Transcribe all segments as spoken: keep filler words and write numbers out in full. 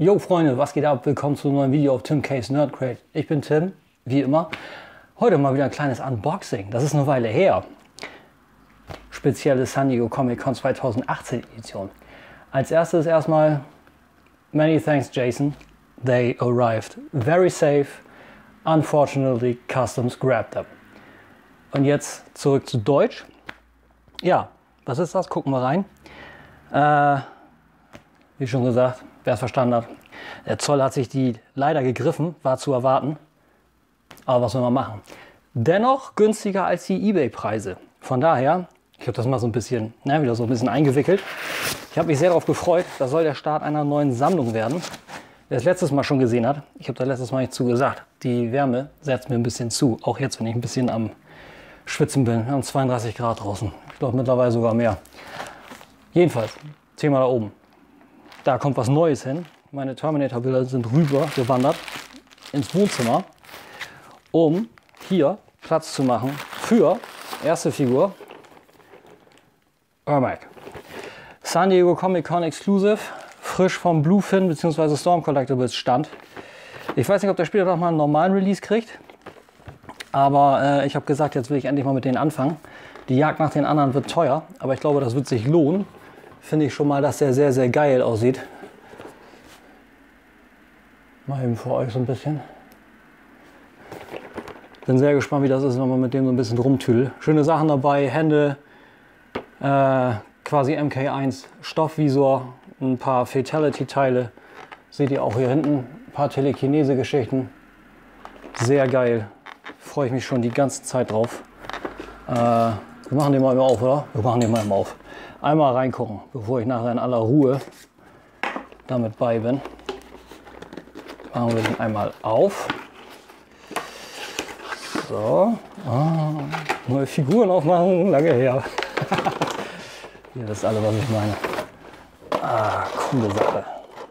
Yo Freunde, was geht ab? Willkommen zu einem neuen Video auf Tim K's Nerd Crate. Ich bin Tim, wie immer. Heute mal wieder ein kleines Unboxing. Das ist eine Weile her. Spezielle San Diego Comic Con zweitausendachtzehn Edition. Als erstes erstmal many thanks Jason. They arrived very safe. Unfortunately, Customs grabbed them. Und jetzt zurück zu Deutsch. Ja, was ist das? Gucken wir rein. Äh, wie schon gesagt, wer es verstanden hat. Der Zoll hat sich die leider gegriffen, war zu erwarten. Aber was soll man machen? Dennoch günstiger als die eBay-Preise. Von daher, ich habe das mal so ein bisschen, ne, wieder so ein bisschen eingewickelt. Ich habe mich sehr darauf gefreut. Das soll der Start einer neuen Sammlung werden. Wer es letztes Mal schon gesehen hat, ich habe da letztes Mal nicht zugesagt, die Wärme setzt mir ein bisschen zu. Auch jetzt, wenn ich ein bisschen am Schwitzen bin. Wir haben zweiunddreißig Grad draußen. Ich glaube mittlerweile sogar mehr. Jedenfalls, Thema da oben. Da kommt was Neues hin. Meine Terminator-Bilder sind rüber gewandert ins Wohnzimmer, um hier Platz zu machen für erste Figur Ermac. San Diego Comic Con Exclusive, frisch vom Bluefin bzw. Storm Collectibles Stand. Ich weiß nicht, ob der später noch mal einen normalen Release kriegt, aber äh, ich habe gesagt, jetzt will ich endlich mal mit denen anfangen. Die Jagd nach den anderen wird teuer, aber ich glaube, das wird sich lohnen. Finde ich schon mal, dass der sehr, sehr geil aussieht. Mal eben für euch so ein bisschen. Bin sehr gespannt, wie das ist, wenn man mit dem so ein bisschen rumtüdelt. Schöne Sachen dabei, Hände, äh, quasi M K eins Stoffvisor, ein paar Fatality-Teile. Seht ihr auch hier hinten, ein paar Telekinese-Geschichten. Sehr geil. Freue ich mich schon die ganze Zeit drauf. Äh, wir machen den mal immer auf, oder? Wir machen den mal immer auf. Einmal reingucken, bevor ich nachher in aller Ruhe damit bei bin. Machen wir den einmal auf. So. Ah, neue Figuren aufmachen, lange her. Ihr wisst alle, was ich meine. Ah, coole Sache.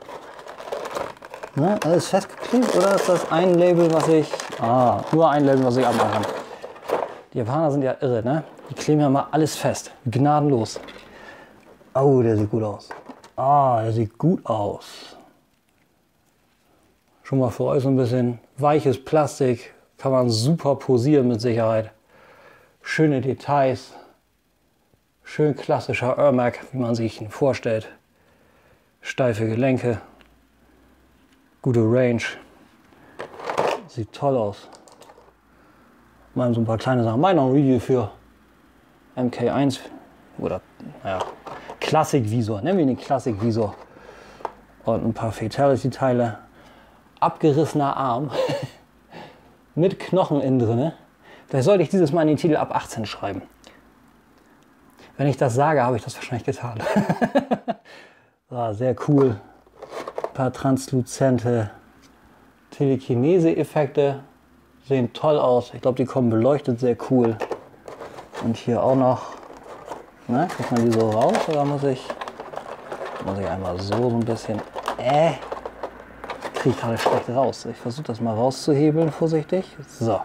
Na, alles festgeklebt oder ist das ein Label, was ich... Ah, nur ein Label, was ich abmachen kann. Die Japaner sind ja irre, ne? Die kleben ja mal alles fest. Gnadenlos. Oh, der sieht gut aus. Ah, der sieht gut aus. Schon mal für euch so ein bisschen weiches Plastik. Kann man super posieren mit Sicherheit. Schöne Details. Schön klassischer Ermac, wie man sich ihn vorstellt. Steife Gelenke. Gute Range. Sieht toll aus. Mal so ein paar kleine Sachen. Mal noch ein Review für M K eins. Oder, naja, Klassikvisor, nennen wir ihn Klassikvisor. Und ein paar Fatality-Teile. Abgerissener Arm. Mit Knochen innen drin. Vielleicht sollte ich dieses Mal in den Titel ab achtzehn schreiben. Wenn ich das sage, habe ich das wahrscheinlich getan. So, sehr cool. Ein paar transluzente Telekinese-Effekte. Sehen toll aus. Ich glaube, die kommen beleuchtet sehr cool. Und hier auch noch. Na, kriegt man die so raus oder muss ich, muss ich einmal so, so ein bisschen, äh, kriege ich gerade schlecht raus. Ich versuche das mal rauszuhebeln, vorsichtig. So.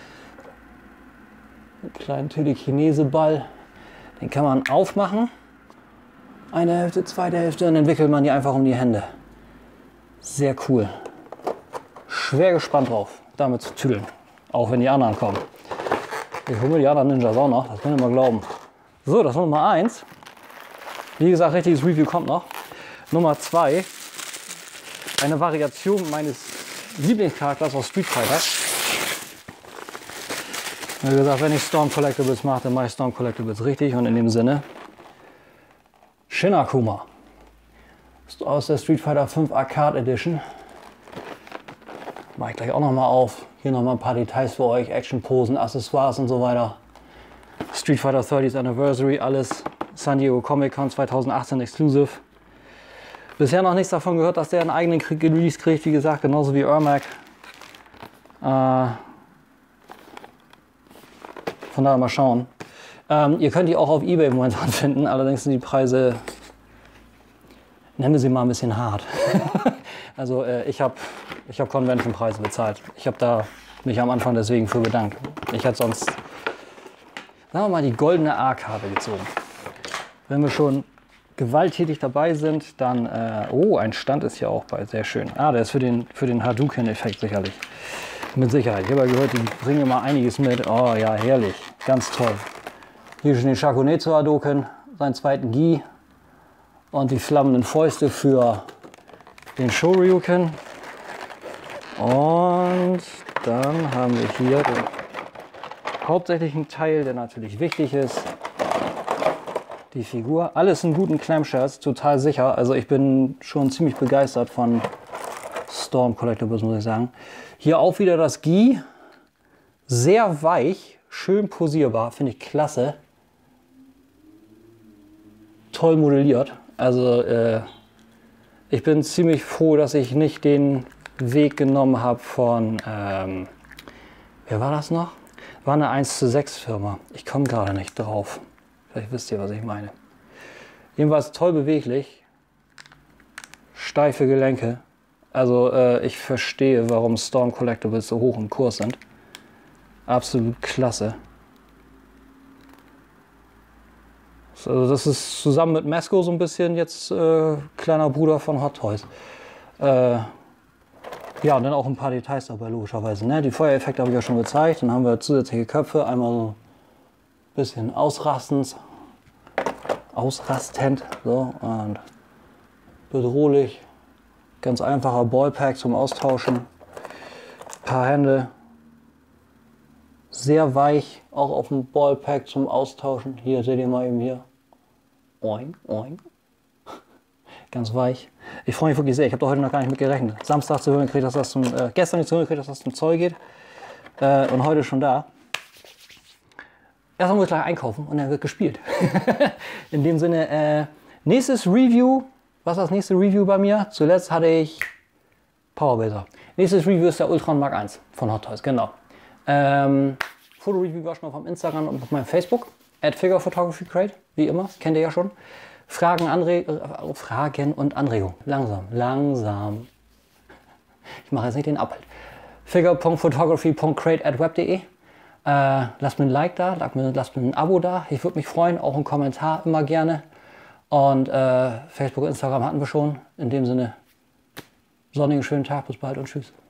Einen kleinen Telekinese-Ball. Den kann man aufmachen. Eine Hälfte, zweite Hälfte und dann wickelt man die einfach um die Hände. Sehr cool. Schwer gespannt drauf, damit zu tüdeln. Auch wenn die anderen kommen. Ich hole mir die anderen Ninjas auch noch, das könnt ihr mal glauben. So, das ist Nummer eins. Wie gesagt, richtiges Review kommt noch. Nummer zwei. Eine Variation meines Lieblingscharakters aus Street Fighter. Wie gesagt, wenn ich Storm Collectibles mache, dann mache ich Storm Collectibles richtig. Und in dem Sinne, Shin Akuma. Ist aus der Street Fighter fünf Arcade Edition. Mache ich gleich auch noch mal auf. Hier noch mal ein paar Details für euch. Action-Posen, Accessoires und so weiter. Street Fighter thirtieth Anniversary, alles San Diego Comic Con zweitausendachtzehn Exclusive. Bisher noch nichts davon gehört, dass der einen eigenen Release kriegt, wie gesagt, genauso wie Ermac. Äh, von daher mal schauen. Ähm, ihr könnt die auch auf eBay momentan finden, allerdings sind die Preise, nennen wir sie mal ein bisschen hart. Also äh, ich habe ich hab Convention-Preise bezahlt. Ich habe da mich am Anfang deswegen für bedankt. Ich hätte sonst, sagen wir mal, die goldene A-Karte gezogen. Wenn wir schon gewalttätig dabei sind, dann, äh, oh, ein Stand ist hier auch bei, sehr schön. Ah, der ist für den, für den Hadouken-Effekt sicherlich. Mit Sicherheit. Ich habe ja gehört, die bringen immer einiges mit. Oh ja, herrlich. Ganz toll. Hier schon den Shakunezu Hadouken, seinen zweiten Gi und die flammenden Fäuste für den Shoryuken. Und dann haben wir hier den hauptsächlichen Teil, der natürlich wichtig ist. Die Figur. Alles in guten Clamshells, total sicher. Also ich bin schon ziemlich begeistert von Storm Collectibles, muss ich sagen. Hier auch wieder das Gi. Sehr weich, schön posierbar, finde ich klasse. Toll modelliert. Also äh, ich bin ziemlich froh, dass ich nicht den Weg genommen habe von, ähm, wer war das noch? War eine eins zu sechs Firma. Ich komme gerade nicht drauf. Vielleicht wisst ihr, was ich meine. Jedenfalls toll beweglich. Steife Gelenke. Also äh, ich verstehe, warum Storm Collectibles so hoch im Kurs sind. Absolut klasse. Also das ist zusammen mit Mesco so ein bisschen jetzt äh, kleiner Bruder von Hot Toys. Äh, ja, und dann auch ein paar Details dabei, logischerweise. Ne? Die Feuereffekte habe ich ja schon gezeigt. Dann haben wir zusätzliche Köpfe. Einmal so ein bisschen ausrastend. Ausrastend. So, und bedrohlich. Ganz einfacher Ballpack zum Austauschen. Paar Hände. Sehr weich, auch auf dem Ballpack zum Austauschen. Hier seht ihr mal eben hier. Oing, oing. Ganz weich. Ich freue mich wirklich sehr. Ich habe da heute noch gar nicht mit gerechnet. Samstag zu hören gekriegt, dass das zum, äh, gestern nicht zu hören gekriegt, dass das zum Zoll geht. Äh, und heute schon da. Erstmal muss ich gleich einkaufen und dann wird gespielt. In dem Sinne, äh, nächstes Review. Was ist das nächste Review bei mir? Zuletzt hatte ich Power Blazer. Nächstes Review ist der Ultron Mark eins von Hot Toys, genau. Ähm, Foto-Review war schon auf meinem Instagram und auf meinem Facebook. at Figure Photography Crate, wie immer, kennt ihr ja schon. Fragen, Anre äh, Fragen und Anregungen. Langsam, langsam. Ich mache jetzt nicht den Appell. figure punkt photography punkt crate at web punkt de. Äh, lasst mir ein Like da, lasst mir, lasst mir ein Abo da. Ich würde mich freuen, auch ein Kommentar immer gerne. Und äh, Facebook und Instagram hatten wir schon. In dem Sinne, sonnigen schönen Tag, bis bald und tschüss.